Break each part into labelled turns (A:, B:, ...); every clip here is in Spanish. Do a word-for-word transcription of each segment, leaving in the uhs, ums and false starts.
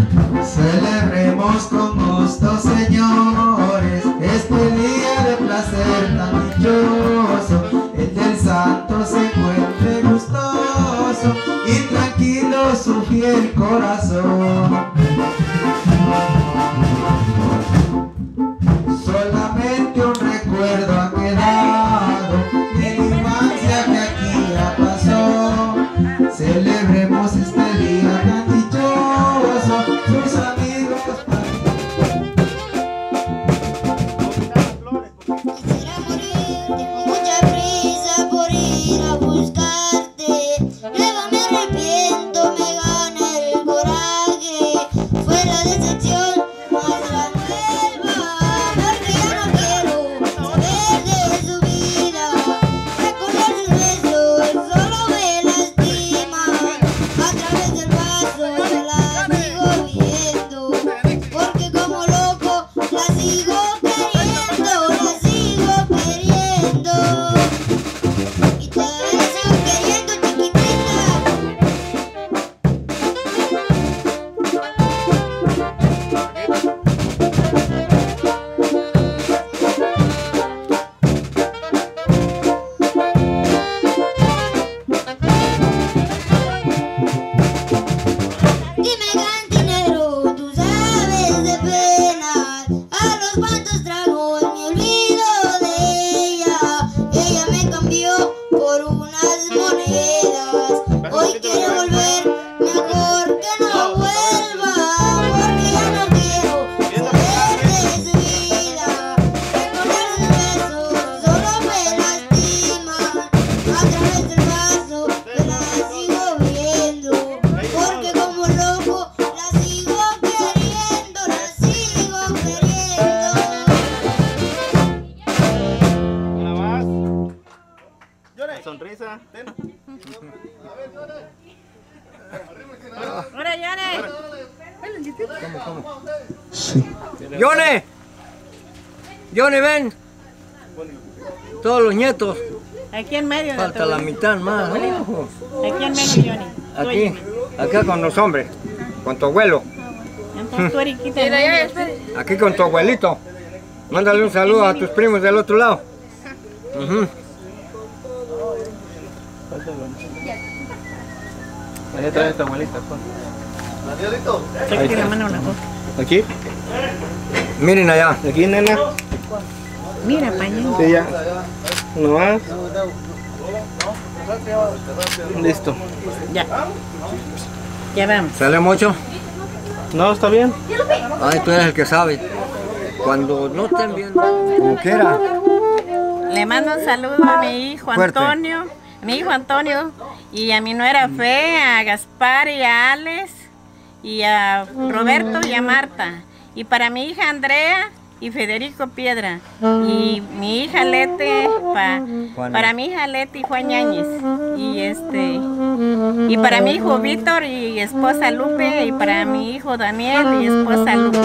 A: Celebremos con gusto, señores, este día de placer tan dichoso. El del santo se encuentre gustoso y tranquilo su fiel corazón. Solamente un recuerdo ha quedado de la infancia que aquí ya pasó. Celebremos este día tan dichoso, sus amigos.
B: Quisiera morir, tengo mucha prisa por ir a buscarte. Luego me arrepiento, me gana el coraje. Fue la decepción, más la nueva. Porque ya no quiero saber de su vida. Recordar sus besos solo me lastima. A través del vaso yo la sigo viendo. Porque como loco la sigo queriendo, la sigo queriendo. Y todavía la sigo queriendo, chiquitita. Dime, cantinero, tú sabes de penas. A los cuantos tragos me olvido de ella. Ella me cambió por unas monedas. Hoy quiere volver, mejor que no vuelva. Porque ya no quiero saber de su vida. Recordar sus besos solo me lastima. A través del vaso yo la sigo viendo. Porque como loco la sigo queriendo, la sigo queriendo.
C: La sonrisa.
D: Ahora, Yane.
E: ¡Yone! ¡Yone, ven! Todos los nietos.
D: Aquí en medio. de
E: Falta
D: tu-
E: la mitad más. hijo.
D: Aquí en medio, Johnny. Tú
E: Aquí,
D: oye.
E: acá con los hombres. Con tu abuelo.
D: Entonces tú eres quita en medio.
E: Aquí con tu abuelito. Mándale un saludo a tus primos del otro lado. Ujú.
C: Ahí trae esta abuelita.
D: Sáquete la mano una foto.
C: Aquí.
E: Miren allá.
C: Aquí, nena.
D: Mira, pañuelo.
C: Sí, ya. Uno más. Listo.
D: Ya. Ya vamos.
E: ¿Sale mucho?
C: No, está bien.
E: Ay, tú eres el que sabe. Cuando no estén viendo, como quiera.
D: Le mando un saludo a mi hijo
E: Fuerte.
D: Antonio, a mi hijo Antonio y a mi nuera Fe, a Gaspar y a Alex y a Roberto y a Marta. Y para mi hija Andrea y Federico Piedra. Y mi hija Lete, pa-
E: Juana.
D: para mi hija Lete y Juan Ñañez. Y este y para mi hijo Víctor y esposa Lupe. Y para mi hijo Daniel y esposa Lupe.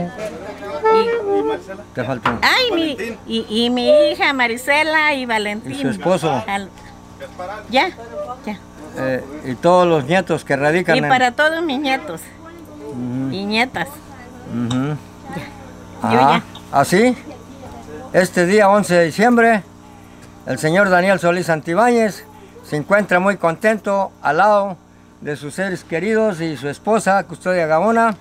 D: Y,
E: Te faltó.
D: Ay, mi, y, y mi hija Marisela y Valentín.
E: ¿Y su esposo?
D: Al- ya, ya.
E: Eh, y todos los nietos que radican
D: Y
E: en...
D: para todos mis nietos
E: Ujú,
D: y nietas.
E: ujú.
D: Yo
E: Ah,
D: ya.
E: así, este día once de diciembre, el señor Daniel Solís Santibáñez se encuentra muy contento al lado de sus seres queridos y su esposa, Custodia Gabona.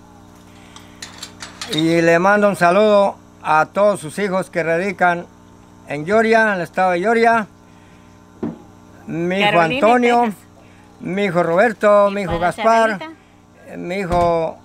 E: Y le mando un saludo a todos sus hijos que radican en Lloria, en el estado de Lloria. Mi hijo
D: Carolina y
E: Antonio,
D: Texas.
E: mi hijo Roberto,
D: Y
E: mi hijo
D: para
E: Gaspar,
D: Chabelita,
E: mi hijo,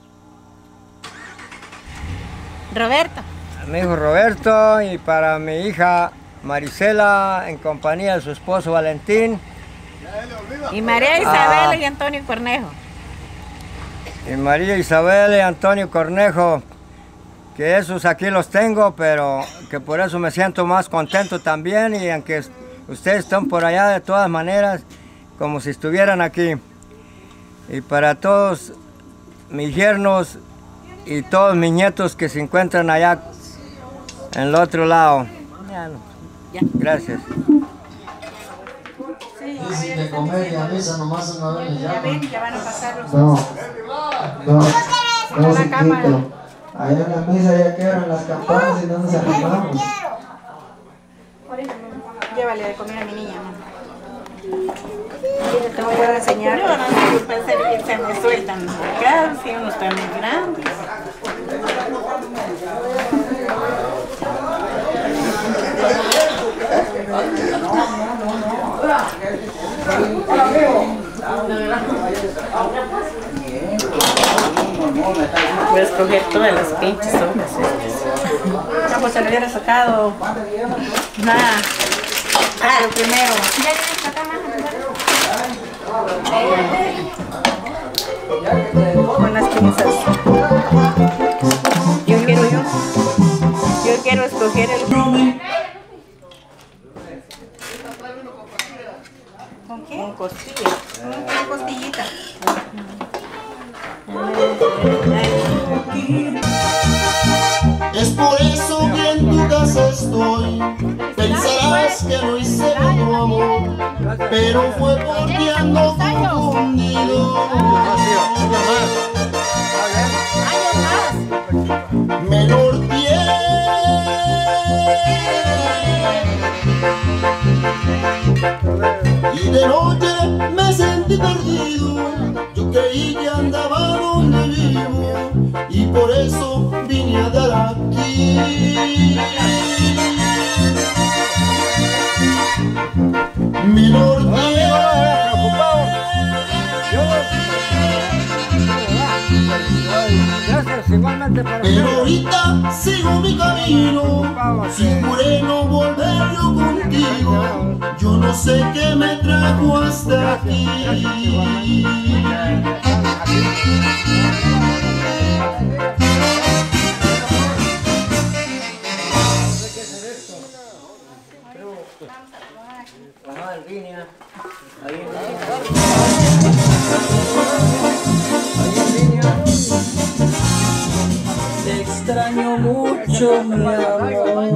D: Roberto.
E: mi hijo Roberto y para mi hija Marisela en compañía de su esposo Valentín
D: Y María Isabel y Antonio Cornejo.
E: y María Isabel y Antonio Cornejo, que esos aquí los tengo, pero que por eso me siento más contento también, y aunque ustedes están por allá de todas maneras, como si estuvieran aquí. Y para todos mis yernos y todos mis nietos que se encuentran allá en el otro lado.
D: Ya.
E: Gracias.
A: Dicen de comer y a misa nomás una vez me
D: Ya
A: llaman.
D: ven, ya van a pasar los...
A: No, no. No se quita. Allá en la misa ya quedan las campanas y no nos animamos.
D: Llévale de comer a mi niña, mamá. Te voy a enseñar. Yo no sé, puede ser que se me sueltan acá, si uno está muy grande. Voy a escoger todas las pinches hojas. No, pues se le hubiera sacado nada. Ah, lo primero. Ya tienes acá más. Con las pinzas. Yo quiero yo. Yo quiero escoger el. ¿Con qué? Con costilla. Con costillita.
F: Es por eso que en tu casa estoy. Pensarás que lo hice con tu amor, pero fue porque ando confundido. Menor piel y de noche me sentí perdido. Yo creí que andaba donde vivo y por eso vine a dar aquí. Menor piel, pero ahorita sigo mi camino, sin moreno volver yo contigo. Yo no sé qué me trajo hasta aquí.
G: Te extraño mucho, mi amor.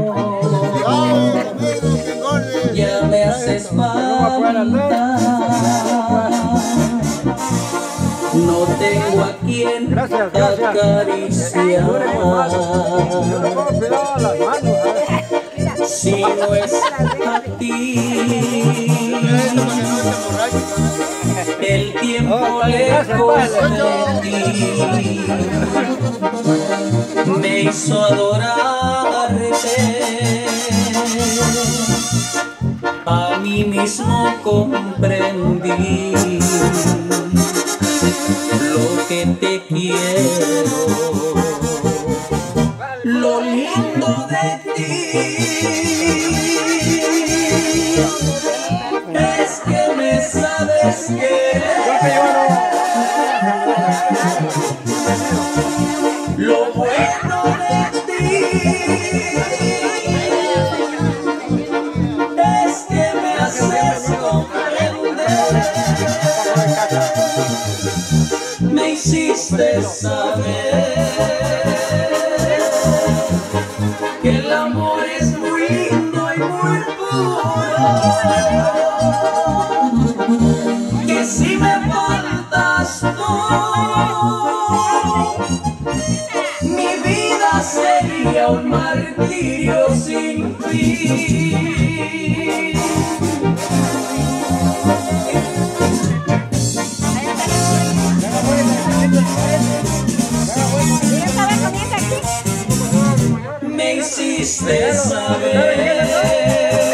G: Ya me haces falta. No tengo a quien acariciar. Si no es a ti, el tiempo lejos de ti me hizo adorarte. A mí mismo comprendí lo que te quiero, lo lindo de ti es que me sabes querer. Lo bueno de ti es que me haces comprender. Me hiciste saber que el amor es muy lindo y muy puro, que si me faltas tú, mi vida sería un martirio sin fin. Me hiciste saber